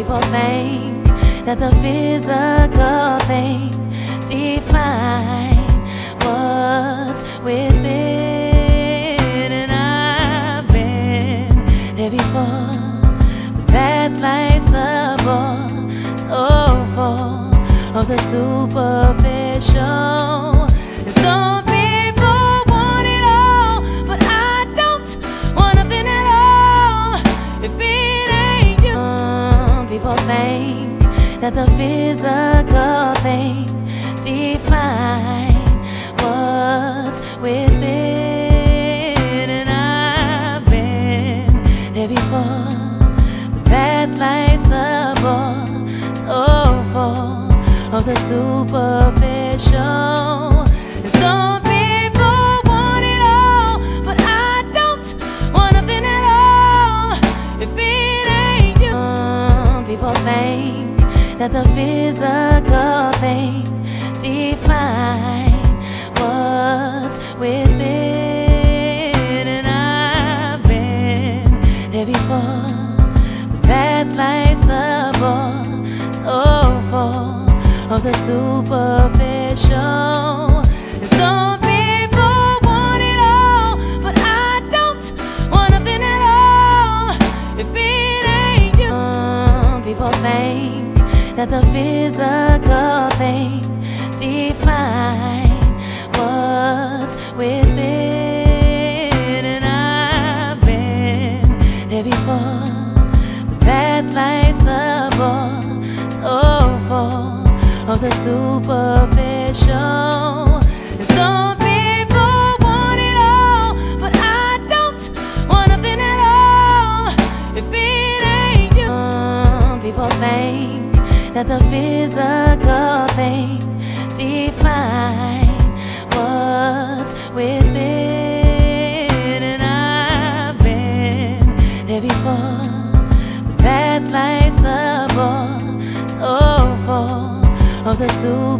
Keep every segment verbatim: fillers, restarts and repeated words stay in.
people think that the physical things define what's within, and I've been there before. But that life's a bore, so full of the superficial. And some people want it all, but I don't want nothing at all if it ain't you. Some people think that the physical things define what's within, and I've been there before. But that life's a bore, so full of the superficial. And some people want it all, but I don't want nothing at all if it ain't you. Some people think that the physical things define what's within, and I've been there before. But that life's a bore, so full of the superficial. And some people want it all, but I don't want nothing at all if it ain't you. Some people think that the physical things define what's within, and I've been there before. But that life's a bore, so full of the superficial. And some people want it all, but I don't want nothing at all if it ain't you. Some people think that the physical things define what's within, and I've been there before. But that life's a bore, so full of the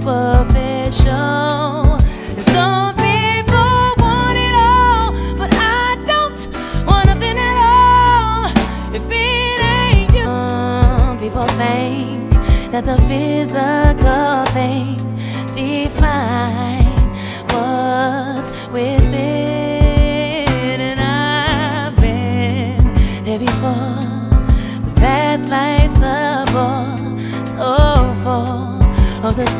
superficial. And some people want it all, but I don't want nothing at all if it ain't you. Some people think that the physical things define what's within, and I've been there before. But that life's a bore, so full of the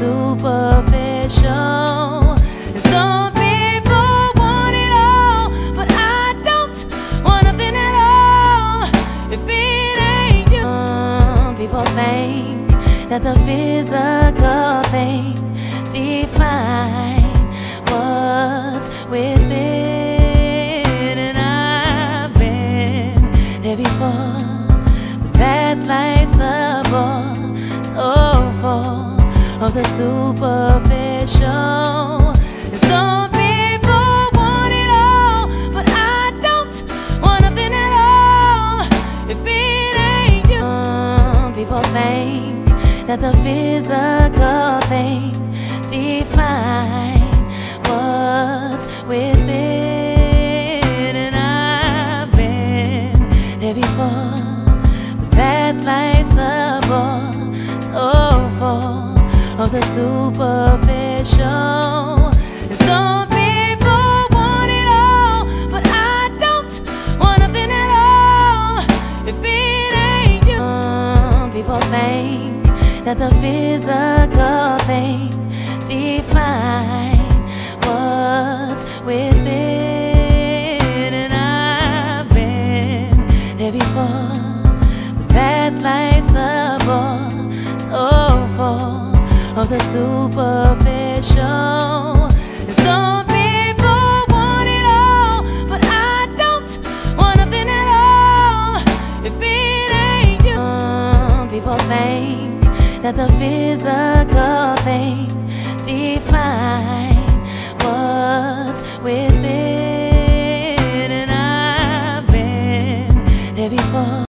superficial. And some people want it all, but I don't want nothing at all if it ain't you. Some people think that the physical things define what's within, and I've been there before. But that life's a bore, so full of the superficial. And some people want it all, but I don't want nothing at all if it ain't you. Some people think that the physical things define what's within, and I've been there before. But that life's a bore, so full of the superficial. And some people want it all, but I don't want nothing at all if it ain't you. Some people think that the physical things define what's within, and I've been there before. But that life's a bore, so full of the superficial. And some people want it all, but I don't want nothing at all if it ain't you. Some people think that the physical things define what's within, and I've been there before.